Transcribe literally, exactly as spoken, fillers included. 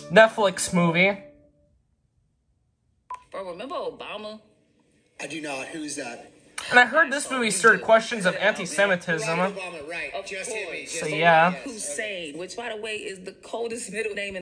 Netflix movie. Bro, remember Obama? I do not. Who's that? And I heard this movie stirred questions of anti-Semitism. Barack Obama, right. Of Just hit me. course. Just So yeah. Hussein, which by the way is the coldest middle name in